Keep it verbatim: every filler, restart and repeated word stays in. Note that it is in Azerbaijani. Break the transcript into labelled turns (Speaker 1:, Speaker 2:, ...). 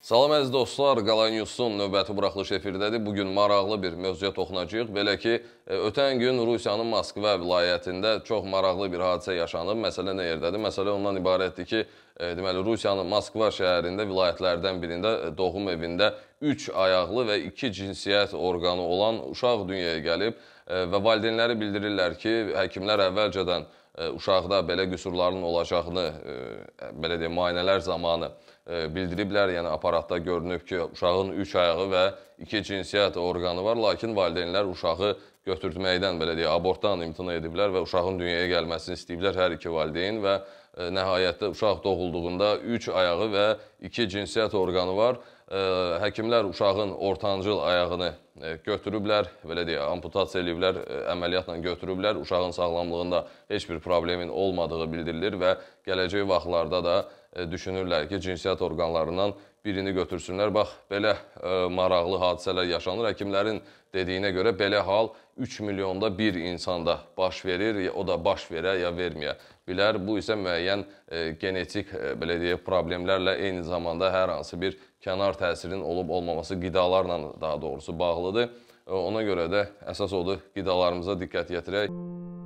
Speaker 1: Salam əziz dostlar, Qala Newsun növbəti buraxılış efirdədir. Bugün maraqlı bir mövzuya toxunacağıq. Belə ki, ötən gün Rusiyanın Moskva vilayətində çox maraqlı bir hadisə yaşanıb. Məsələ nə yerdədir? Məsələ ondan ibarətdir ki, deməli, Rusiyanın Moskva şəhərində, vilayətlərdən birində, doğum evində üç ayaqlı və iki cinsiyyət orqanı olan uşaq dünyaya gəlib və valideynləri bildirirlər ki, həkimlər əvvəlcədən uşaqda belə qüsurların olacağını, belə deyək, müayinələr zamanı bildiriblər. Yəni, aparatda görünüb ki, uşağın üç ayağı və iki cinsiyyət orqanı var, lakin valideynlər uşağı götürtməkdən, belə deyək, abortdan imtina ediblər və uşağın dünyaya gəlməsini istəyiblər hər iki valideyn və nəhayətdə uşaq doğulduğunda üç ayağı və iki cinsiyyət orqanı var. Həkimlər uşağın ortancıl ayağını götürüblər, belə deyək, amputasiya ediblər, əməliyyatla götürüblər. Uşağın sağlamlığında heç bir problemin olmadığı bildirilir və gələcək vaxtlarda da düşünürlər ki, cinsiyyət orqanlarından birini götürsünlər. Bax, belə maraqlı hadisələr yaşanır. Həkimlərin dediyinə görə belə hal üç milyonda bir insanda baş verir, o da baş verə ya verməyə bilər. Bu isə müəyyən genetik, belə deyək, problemlərlə eyni zamanda hər hansı bir kənar təsirin olub-olmaması qidalarla daha doğrusu bağlıdır. Ona görə də əsas odur, qidalarımıza diqqət yetirək.